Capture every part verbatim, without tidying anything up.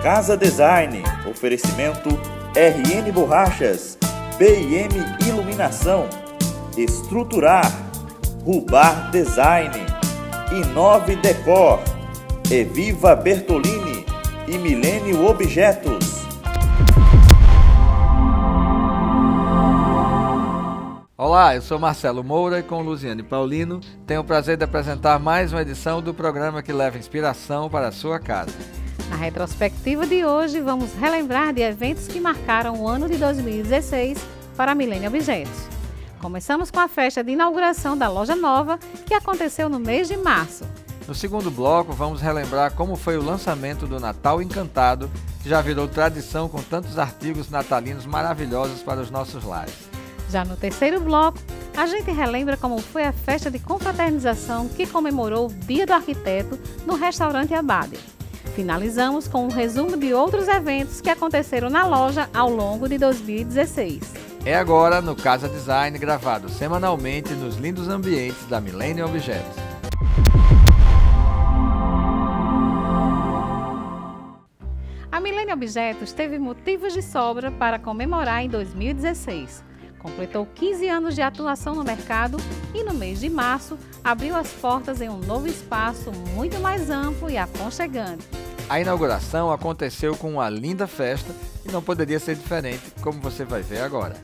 Casa Design, oferecimento R N Borrachas, B I M Iluminação, Estruturar, Rubar Design, Inove Decor, Eviva Bertolini e Milênio Objetos. Olá, eu sou Marcelo Moura e com Luziane Paulino tenho o prazer de apresentar mais uma edição do programa que leva inspiração para a sua casa. Na retrospectiva de hoje, vamos relembrar de eventos que marcaram o ano de dois mil e dezesseis para a Milênio Objetos. Começamos com a festa de inauguração da loja nova, que aconteceu no mês de março. No segundo bloco, vamos relembrar como foi o lançamento do Natal Encantado, que já virou tradição com tantos artigos natalinos maravilhosos para os nossos lares. Já no terceiro bloco, a gente relembra como foi a festa de confraternização que comemorou o Dia do Arquiteto no restaurante Abade. Finalizamos com um resumo de outros eventos que aconteceram na loja ao longo de dois mil e dezesseis. É agora no Casa Design, gravado semanalmente nos lindos ambientes da Milênio Objetos. A Milênio Objetos teve motivos de sobra para comemorar em dois mil e dezesseis. Completou quinze anos de atuação no mercado e no mês de março abriu as portas em um novo espaço muito mais amplo e aconchegante. A inauguração aconteceu com uma linda festa e não poderia ser diferente, como você vai ver agora.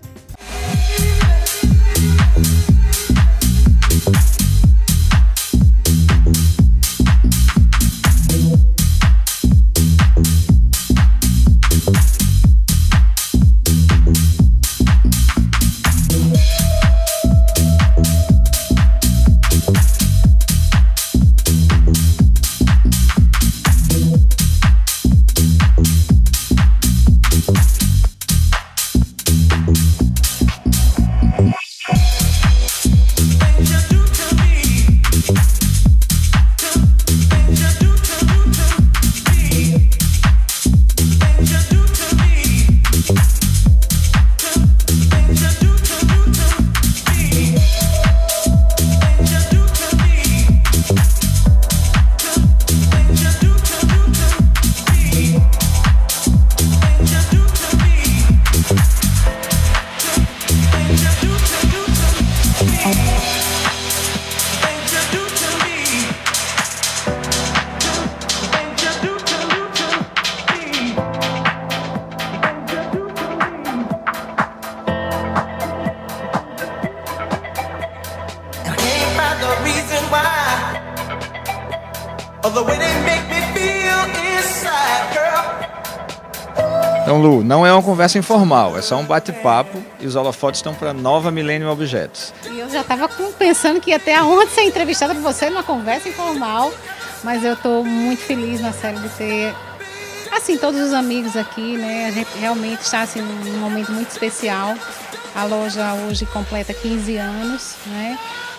Então, Lu, não é uma conversa informal, é só um bate-papo e os holofotes estão para a nova Milênio Objetos. E eu já estava pensando que ia ter a honra de ser entrevistada por você numa conversa informal, mas eu estou muito feliz, Marcelo, de ter, assim, todos os amigos aqui, né? A gente realmente está, assim, num momento muito especial. A loja hoje completa quinze anos, né?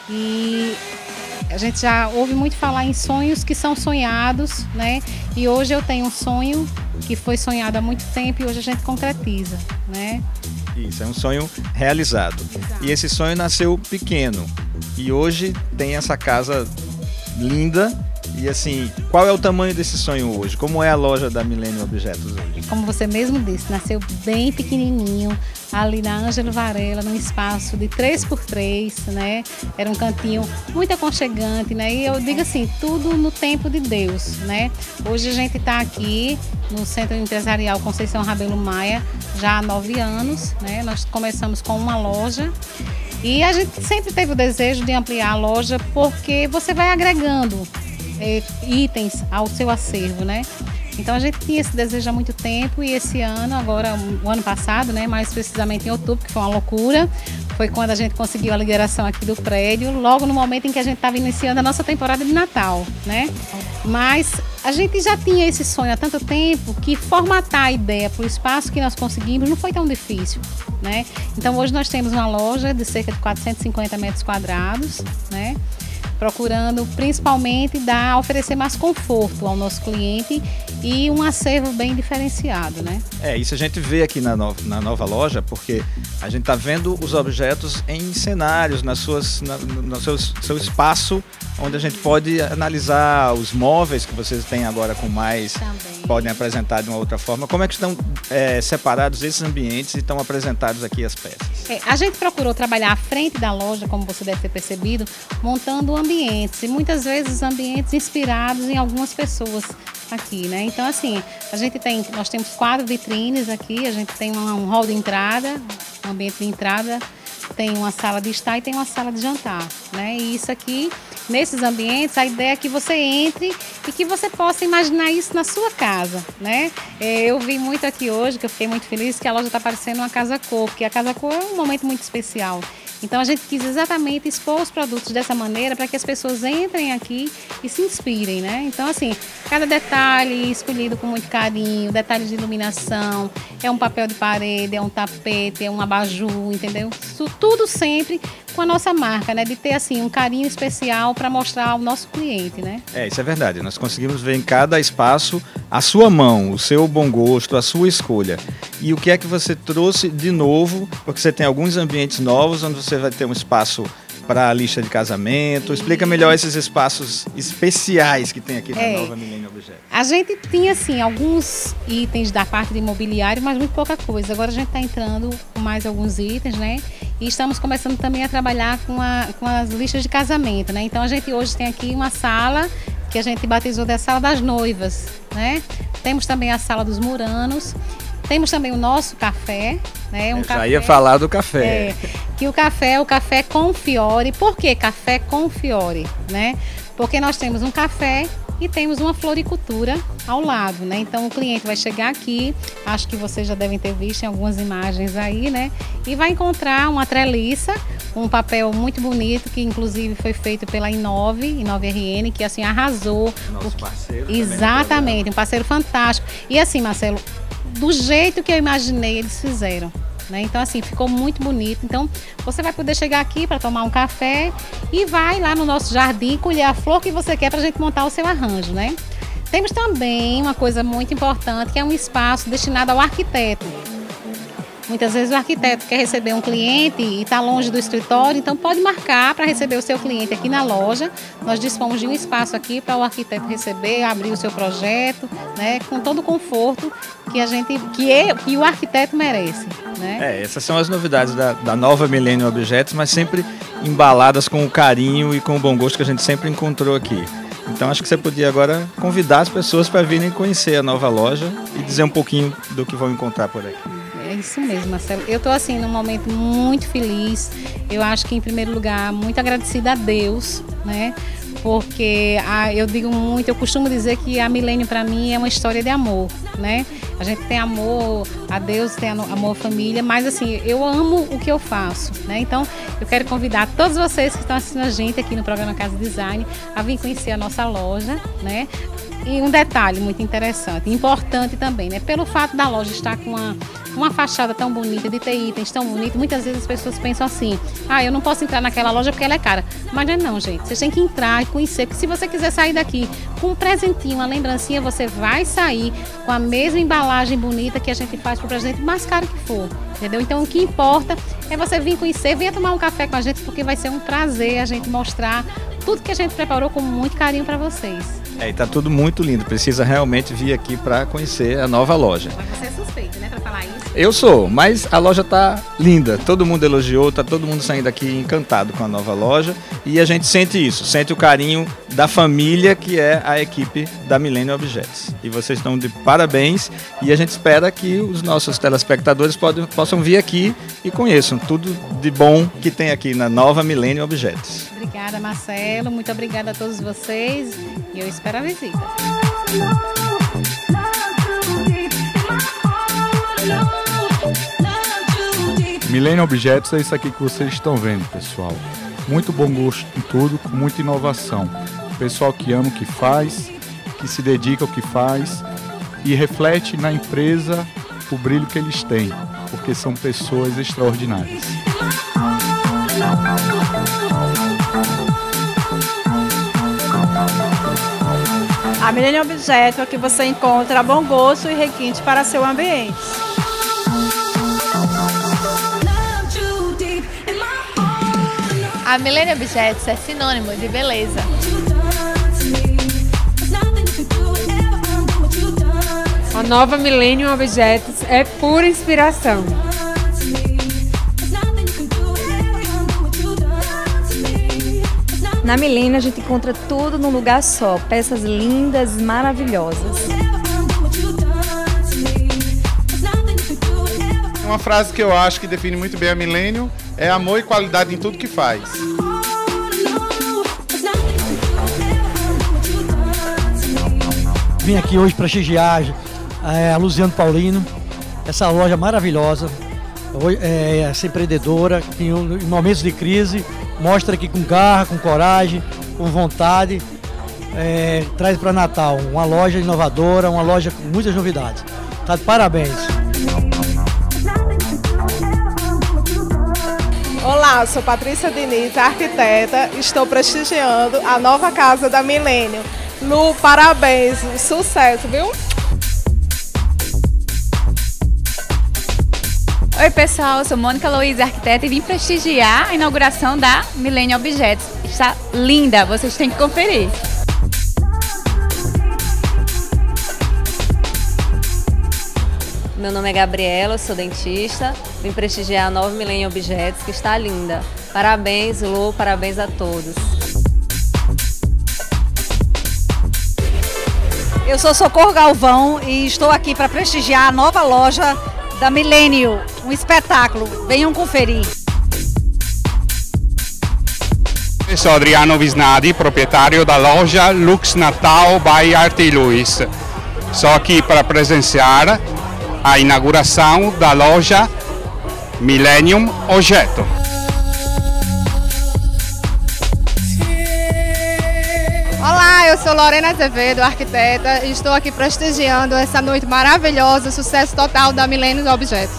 E a gente já ouve muito falar em sonhos que são sonhados, né? E hoje eu tenho um sonho que foi sonhado há muito tempo e hoje a gente concretiza, né? Isso, é um sonho realizado. Exato. E esse sonho nasceu pequeno e hoje tem essa casa linda. E assim, qual é o tamanho desse sonho hoje? Como é a loja da Milênio Objetos hoje? Como você mesmo disse, nasceu bem pequenininho, ali na Ângelo Varela, num espaço de três por três, né? Era um cantinho muito aconchegante, né? E eu digo assim, tudo no tempo de Deus, né? Hoje a gente está aqui no Centro Empresarial Conceição Rabelo Maia já há nove anos, né? Nós começamos com uma loja e a gente sempre teve o desejo de ampliar a loja porque você vai agregando é, itens ao seu acervo, né? Então a gente tinha esse desejo há muito tempo e esse ano, agora o ano passado, né, mais precisamente em outubro, que foi uma loucura, foi quando a gente conseguiu a liberação aqui do prédio, logo no momento em que a gente estava iniciando a nossa temporada de Natal, né? Mas a gente já tinha esse sonho há tanto tempo que formatar a ideia para o espaço que nós conseguimos não foi tão difícil, né? Então hoje nós temos uma loja de cerca de quatrocentos e cinquenta metros quadrados, né? procurando principalmente dar, oferecer mais conforto ao nosso cliente e um acervo bem diferenciado, né? É, isso a gente vê aqui na, no, na nova loja, porque a gente está vendo os objetos em cenários, nas suas, na, no seu, seu espaço, onde a gente pode analisar os móveis que vocês têm agora com mais, também podem apresentar de uma outra forma. Como é que estão é, separados esses ambientes e estão apresentados aqui as peças? É, a gente procurou trabalhar à frente da loja, como você deve ter percebido, montando ambientes, e muitas vezes ambientes inspirados em algumas pessoas aqui, né? Então, assim, a gente tem, nós temos quatro vitrines aqui, a gente tem um hall de entrada, um ambiente de entrada, tem uma sala de estar e tem uma sala de jantar, né? E isso aqui, nesses ambientes, a ideia é que você entre e que você possa imaginar isso na sua casa, né? Eu vi muito aqui hoje, que eu fiquei muito feliz, que a loja está parecendo uma casa cor, porque a casa cor é um momento muito especial. Então a gente quis exatamente expor os produtos dessa maneira para que as pessoas entrem aqui e se inspirem, né? Então, assim, cada detalhe escolhido com muito carinho, detalhes de iluminação, é um papel de parede, é um tapete, é um abajur, entendeu? Isso tudo sempre com a nossa marca, né? De ter, assim, um carinho especial para mostrar ao nosso cliente, né? É, isso é verdade. Nós conseguimos ver em cada espaço a sua mão, o seu bom gosto, a sua escolha. E o que é que você trouxe de novo, porque você tem alguns ambientes novos, onde você vai ter um espaço para a lista de casamento. Explica melhor esses espaços especiais que tem aqui na é, nova Millennium Objetos. A gente tinha, assim, alguns itens da parte de imobiliário, mas muito pouca coisa. Agora a gente está entrando com mais alguns itens, né? E estamos começando também a trabalhar com, a, com as listas de casamento, né? Então a gente hoje tem aqui uma sala que a gente batizou da Sala das Noivas, né? Temos também a Sala dos Muranos. Temos também o nosso café, né? Um Eu café, já ia falar do café. É, que o café é o café com Fiore. Por que café com Fiore, né? Porque nós temos um café e temos uma floricultura ao lado, né? Então o cliente vai chegar aqui, acho que vocês já devem ter visto em algumas imagens aí, né? E vai encontrar uma treliça, um papel muito bonito, que inclusive foi feito pela Inove, Inove R N, que assim arrasou. Nosso parceiro. Exatamente, um parceiro fantástico. E assim, Marcelo, do jeito que eu imaginei, eles fizeram, né? Então, assim, ficou muito bonito. Então, você vai poder chegar aqui para tomar um café e vai lá no nosso jardim colher a flor que você quer para a gente montar o seu arranjo, né? Temos também uma coisa muito importante, que é um espaço destinado ao arquiteto. Muitas vezes o arquiteto quer receber um cliente e está longe do escritório, então pode marcar para receber o seu cliente aqui na loja. Nós dispomos de um espaço aqui para o arquiteto receber, abrir o seu projeto, né, com todo o conforto que a gente, que, é, que o arquiteto merece, né? É, essas são as novidades da, da nova Millennium Objetos, mas sempre embaladas com o carinho e com o bom gosto que a gente sempre encontrou aqui. Então acho que você podia agora convidar as pessoas para virem conhecer a nova loja e dizer um pouquinho do que vão encontrar por aqui. É isso mesmo, Marcelo. Eu estou assim num momento muito feliz. Eu acho que em primeiro lugar muito agradecida a Deus, né? Porque a, eu digo muito, eu costumo dizer que a Millennium para mim é uma história de amor, né? A gente tem amor a Deus, tem amor à família, mas assim, eu amo o que eu faço, né? Então, eu quero convidar todos vocês que estão assistindo a gente aqui no programa Casa Design a vir conhecer a nossa loja, né? E um detalhe muito interessante, importante também, né? Pelo fato da loja estar com uma, uma fachada tão bonita, de ter itens tão bonitos, muitas vezes as pessoas pensam assim, ah, eu não posso entrar naquela loja porque ela é cara. Mas não é não, gente. Vocês têm que entrar e conhecer, porque se você quiser sair daqui com um presentinho, uma lembrancinha, você vai sair com a mesma embalagem bonita que a gente faz para o presente, mais caro que for, entendeu? Então o que importa é você vir conhecer, venha tomar um café com a gente, porque vai ser um prazer a gente mostrar tudo que a gente preparou com muito carinho para vocês. É, e tá tudo muito lindo. Precisa realmente vir aqui para conhecer a nova loja. Mas você é suspeito, né, para falar isso? Eu sou, mas a loja tá linda. Todo mundo elogiou, tá todo mundo saindo aqui encantado com a nova loja. E a gente sente isso, sente o carinho da família que é a equipe da Millennium Objetos. E vocês estão de parabéns e a gente espera que os nossos telespectadores podem, possam vir aqui e conheçam tudo de bom que tem aqui na nova Millennium Objetos. Obrigada, Marcelo. Muito obrigada a todos vocês e eu espero a visita. Millennium Objetos é isso aqui que vocês estão vendo, pessoal. Muito bom gosto em tudo, com muita inovação. Pessoal que ama o que faz, que se dedica ao que faz e reflete na empresa o brilho que eles têm, porque são pessoas extraordinárias. A Millennium Objeto é que você encontra bom gosto e requinte para seu ambiente. A Millennium Objetos é sinônimo de beleza. A nova Millennium Objetos é pura inspiração. Na Millennium a gente encontra tudo num lugar só, peças lindas, maravilhosas. Uma frase que eu acho que define muito bem a Millennium é amor e qualidade em tudo que faz. Vim aqui hoje prestigiar é, a Luciano Paulino, essa loja maravilhosa, é, essa empreendedora que em momentos de crise mostra aqui com garra, com coragem, com vontade, é, traz para Natal uma loja inovadora, uma loja com muitas novidades. Tá de parabéns! Olá, sou Patrícia Diniz, arquiteta, estou prestigiando a nova casa da Millennium. Lu, parabéns, sucesso, viu? Oi pessoal, eu sou Mônica Luiza, arquiteta, e vim prestigiar a inauguração da Millennium Objetos. Está linda, vocês têm que conferir. Meu nome é Gabriela, eu sou dentista, vim prestigiar a nova Millennium Objetos, que está linda. Parabéns, Lu, parabéns a todos. Eu sou Socorro Galvão e estou aqui para prestigiar a nova loja da Millennium, um espetáculo. Venham conferir. Eu sou Adriano Visnadi, proprietário da loja Lux Natal by Arte Luiz. Estou aqui para presenciar a inauguração da loja Millennium Objeto. Olá, eu sou Lorena Azevedo, arquiteta, e estou aqui prestigiando essa noite maravilhosa, sucesso total da Millennium Objetos.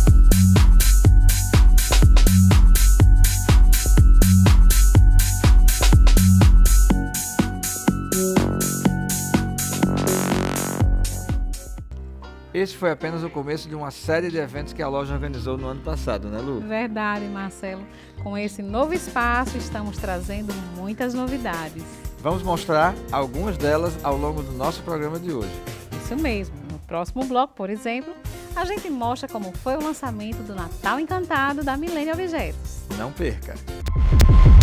Esse foi apenas o começo de uma série de eventos que a loja organizou no ano passado, né, Lu? Verdade, Marcelo. Com esse novo espaço, estamos trazendo muitas novidades. Vamos mostrar algumas delas ao longo do nosso programa de hoje. Isso mesmo. No próximo bloco, por exemplo, a gente mostra como foi o lançamento do Natal Encantado da Millennium Objetos. Não perca!